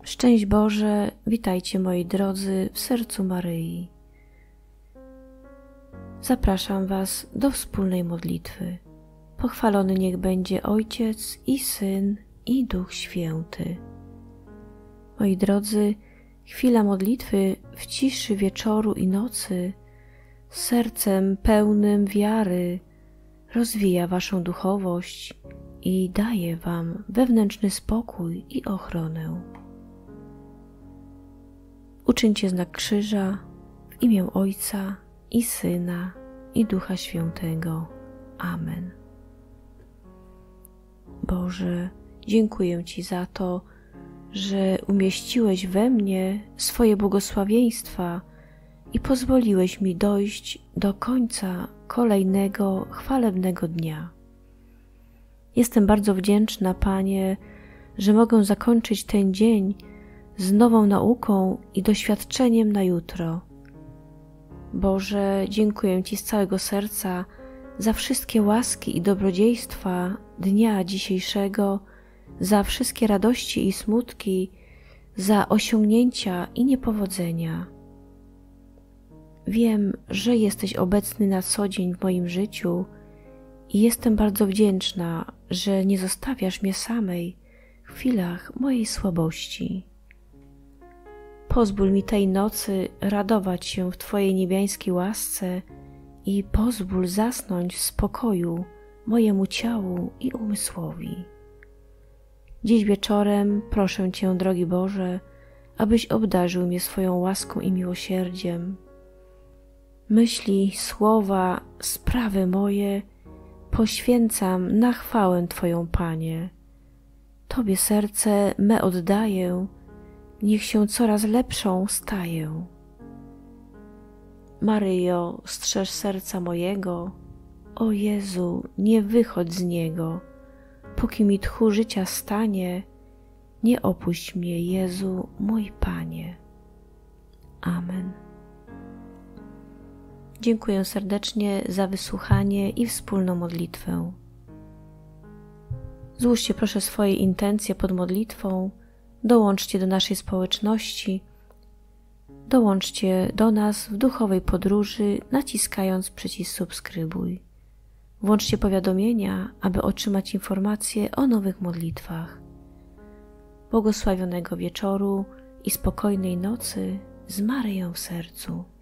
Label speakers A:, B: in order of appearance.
A: Szczęść Boże, witajcie moi drodzy w sercu Maryi. Zapraszam Was do wspólnej modlitwy. Pochwalony niech będzie Ojciec i Syn i Duch Święty. Moi drodzy, chwila modlitwy w ciszy wieczoru i nocy z sercem pełnym wiary rozwija Waszą duchowość i daje Wam wewnętrzny spokój i ochronę. Uczyńcie znak krzyża w imię Ojca i Syna i Ducha Świętego. Amen. Boże, dziękuję Ci za to, że umieściłeś we mnie swoje błogosławieństwa i pozwoliłeś mi dojść do końca kolejnego chwalebnego dnia. Jestem bardzo wdzięczna, Panie, że mogę zakończyć ten dzień z nową nauką i doświadczeniem na jutro. Boże, dziękuję Ci z całego serca za wszystkie łaski i dobrodziejstwa dnia dzisiejszego, za wszystkie radości i smutki, za osiągnięcia i niepowodzenia. Wiem, że jesteś obecny na co dzień w moim życiu i jestem bardzo wdzięczna, że nie zostawiasz mnie samej w chwilach mojej słabości. Pozwól mi tej nocy radować się w Twojej niebiańskiej łasce i pozwól zasnąć w spokoju mojemu ciału i umysłowi. Dziś wieczorem proszę Cię, drogi Boże, abyś obdarzył mnie swoją łaską i miłosierdziem. Myśli, słowa, sprawy moje poświęcam na chwałę Twoją, Panie. Tobie serce me oddaję, niech się coraz lepszą staję. Maryjo, strzeż serca mojego, o Jezu, nie wychodź z niego, póki mi tchu życia stanie, nie opuść mnie, Jezu, mój Panie. Amen. Dziękuję serdecznie za wysłuchanie i wspólną modlitwę. Złóżcie proszę swoje intencje pod modlitwą, dołączcie do naszej społeczności, dołączcie do nas w duchowej podróży, naciskając przycisk subskrybuj. Włączcie powiadomienia, aby otrzymać informacje o nowych modlitwach. Błogosławionego wieczoru i spokojnej nocy z Maryją w sercu.